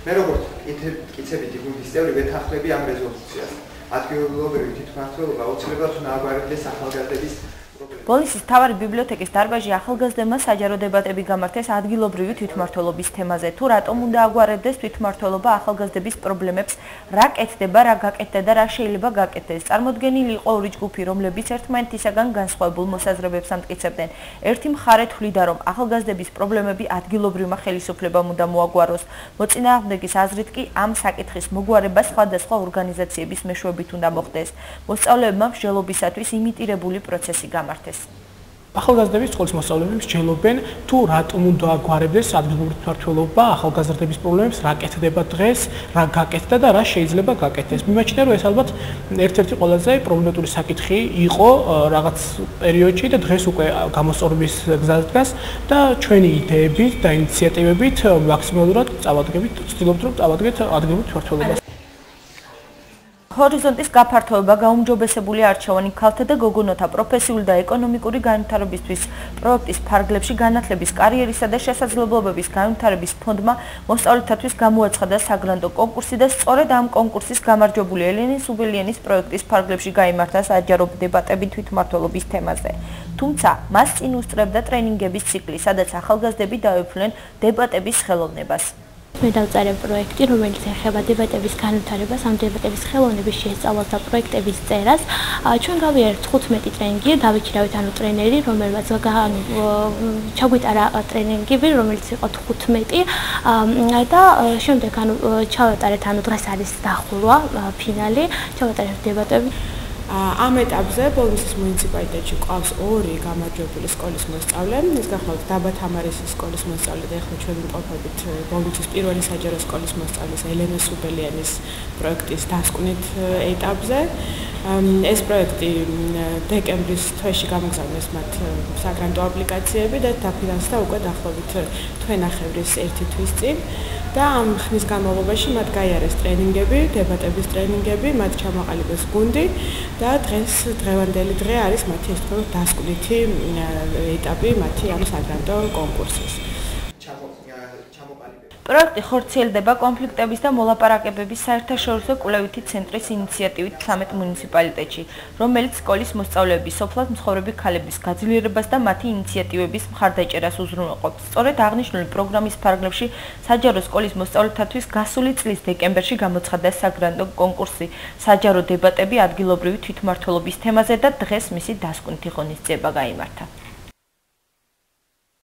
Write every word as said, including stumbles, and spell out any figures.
მე როგორც კიცებითი გუნდის წევრი ვეთანხმები ამ რეზოლუციას. ადგილობრივი თვითმმართველობა აუცილებლად უნდა აგვარებდეს ახალგაზრდების პოლისის მთავარი ბიბლიოთეკის დარბაზში ახალგაზრდებმა საჯარო დებატები გამართეს ადგილობრივი თვითმმართველობის თემაზე. თუ რატომ უნდა აგვარებდეს თვითმმართველობა ახალგაზრდების პრობლემებს, რა კეთდება, რა გაკეთდა და რა შეიძლება გაკეთდეს. წარმოდგენილი იყო ორი ჯგუფი, რომლებიც ერთმანეთისაგან განსხვავებულ მოსაზრებებს ამტკიცებდნენ. ერთი მხარე თვლიდა, რომ ახალგაზრდების პრობლემები ადგილობრივმა ხელისუფლებამ უნდა მოაგვაროს. მოწინააღმდეგის აზრით კი ამ საკითხის მოგვარება სხვადასხვა ორგანიზაციების მეშვეობით უნდა მოხდეს. მოსწავლეებმა მსჯელობისათვის იმიტირებული პროცესი გამართეს. ახალგაზრდების სკოლის მოსწავლეები მსჯელობენ, თუ რატომ უნდა აგვარებდეს ადგილობრივი თვითმმართველობა ახალგაზრდების პრობლემებს, რა კეთდება დღეს, რა გაკეთდა და რა შეიძლება გაკეთდეს. მიმაჩნია, რომ ეს ალბათ ერთ-ერთი ყველაზე პრობლემატური საკითხი იყო რაღაც პერიოდში და დღეს უკვე გამოსწორების გზაზე დგას და ჩვენი იდეებით და ინიციატივებით მაქსიმალურად წავადგებით, ვცდილობთ, რომ წავადგეთ ადგილობრივ თვითმმართველობას. ჰორიზონტის გაფართოება გაუმჯობესებული არჩევანი ქალთა და გოგონოთა პროფესიული და ეკონომიკური განვითარებისთვის პროექტის ფარგლებში განათლების, კარიერისა და შესაძლებლობების განვითარების ფონდმა მოსწავლეთათვის გამოაცხადა საგრანტო კონკურსი და სწორედ ამ კონკურსის გამარჯვებული ელენე სუბელიანის პროექტის ფარგლებში გაიმართა საჯარო დებატები თვითმმართველობის თემაზე. თუმცა მას წინ უსწრებდა ტრენინგების ციკლი, სადაც ახალგაზრდები დაეუფლნენ დებატების ხელოვნებას. მე დავწერე პროექტი, რომელიც ეხება დებატების განვითარებას, ამ დებატების ხელოვნების შესწავლას და პროექტების წერას. ჩვენ გავიარეთ თხუთმეტი ტრენინგი, დავიჩირავით ანუ ტრენერი, რომელმაც ჩაგვიტარა ტრენინგები, რომელიც იყო თხუთმეტი და შემდეგ ანუ ჩავატარეთ, ანუ დღეს არის დახურვა, ფინალი, ჩავატარეთ დებატები. ამ ეტაპზე ბოლნისის მუნიციპალიტეტში ყავს ორი გამარჯვებული სკოლის მოსწავლე. ის გახლავთ დაბა თამარისის სკოლის მოსწავლე და ახლა ჩვენ ვიმყოფებით ბოლნისის პირველი საჯარო სკოლის მოსწავლის ელენე სუბელიანის პროექტის დასკვნით ეტაპზე. ეს პროექტი დეკემბრის თვეში გამოგზავნეს მათ საგრანტო აპლიკაციები და დაფინანსდა უკვე დაახლოებით თვენახევრის ერთი თვის წინ. და ამ ხნის განმავლობაში მათ გაიარეს ტრენინგები, დებატების ტრენინგები, მათ ჩამოყალიბეს გუნდი და დღეს დღევანდელი დღე არის მათი ეს თქო დასკვნითი ეტაპი მათი ამ საგრანტო კონკურსის. პროექტი ხორციელდება კონფლიქტების და მოლაპარაკებების საერთაშორისო კვლევითი ცენტრის ინიციატივით ცამეტ მუნიციპალიტეტში, რომელიც სკოლის მოსწავლეების, სოფლად მცხოვრები ქალების გაძლიერებას და მათი ინიციატივების მხარდაჭერას უზრუნველყოფს. სწორედ აღნიშნული პროგრამის ფარგლებში საჯარო სკოლის მოსწავლეთათვის გასული წლის დეკემბერში გამოცხადდა საგრანტო კონკურსი საჯარო დებატები ადგილობრივი თვითმმართველობის თემაზე და დღეს მისი დასკვნითი ღონისძიება გაიმართა.